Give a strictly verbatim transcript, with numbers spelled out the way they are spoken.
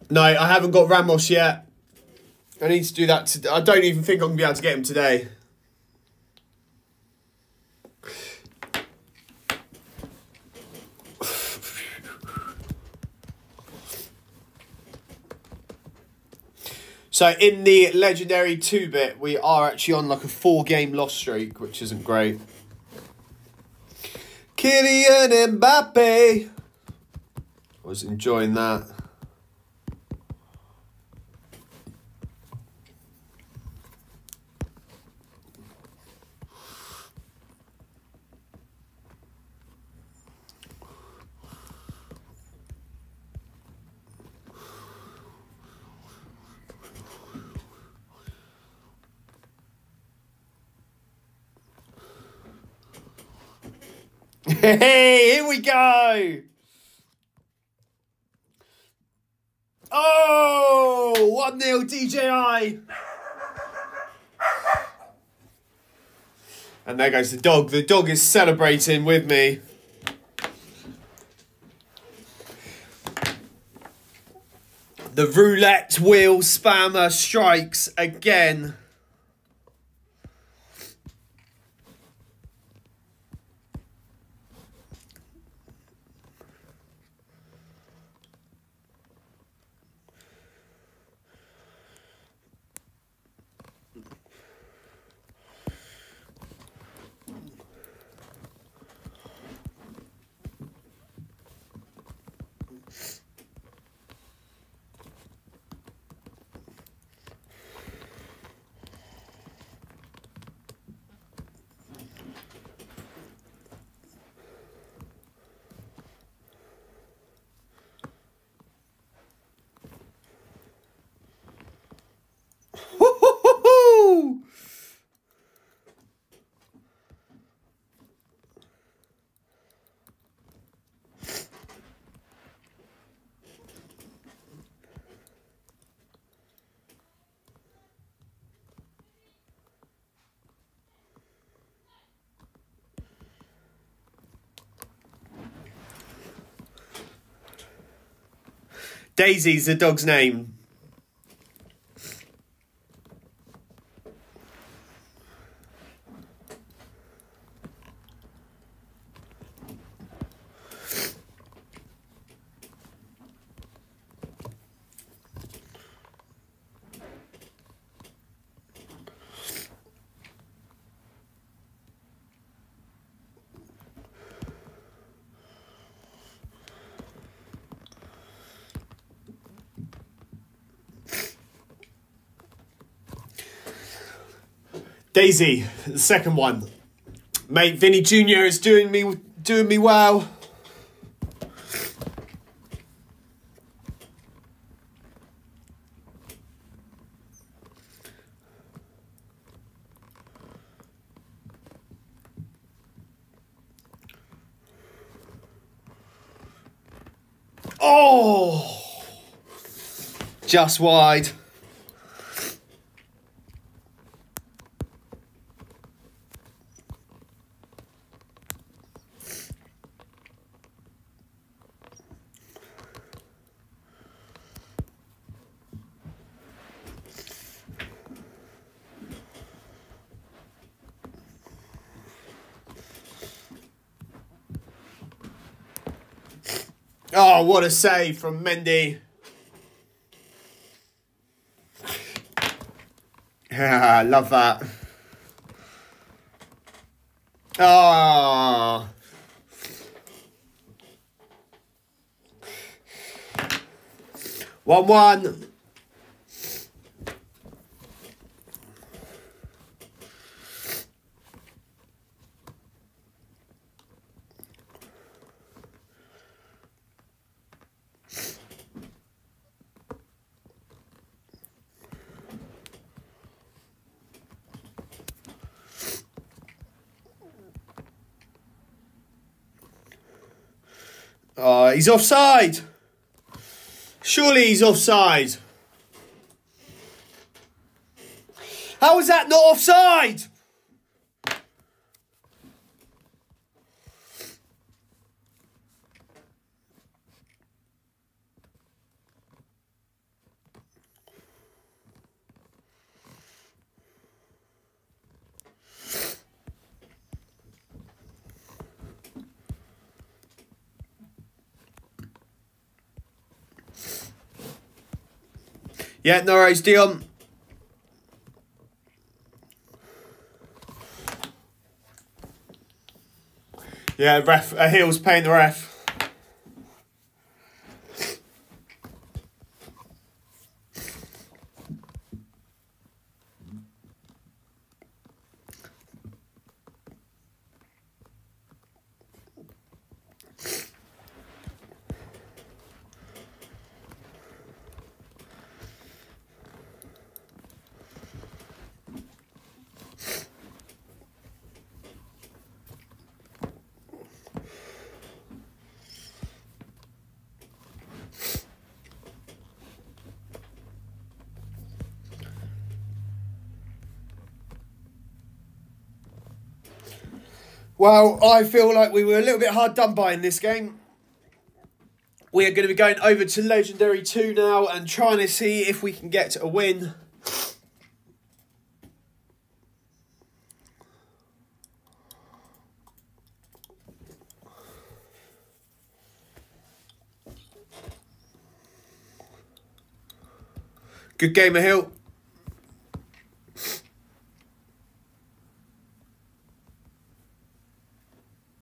No, I haven't got Ramos yet. I need to do that. To, I don't even think I'm going to be able to get him today. So in the legendary two-bit, we are actually on like a four-game loss streak, which isn't great. Kylian Mbappe. I was enjoying that. Hey, here we go. Oh, one nil D J I. And there goes the dog. The dog is celebrating with me. The roulette wheel spammer strikes again. Daisy's the dog's name. Daisy, the second one. Mate, Vinny Junior is doing me doing me well. Oh! Just wide. Oh, what a save from Mendy. Yeah, I love that. Oh. one one. Oh, he's offside. Surely he's offside. How is that not offside? Yeah, no worries, Dion. Yeah, ref, a heel's paying the ref. Well, I feel like we were a little bit hard done by in this game. We are going to be going over to Legendary two now and trying to see if we can get a win. Good game of Hill.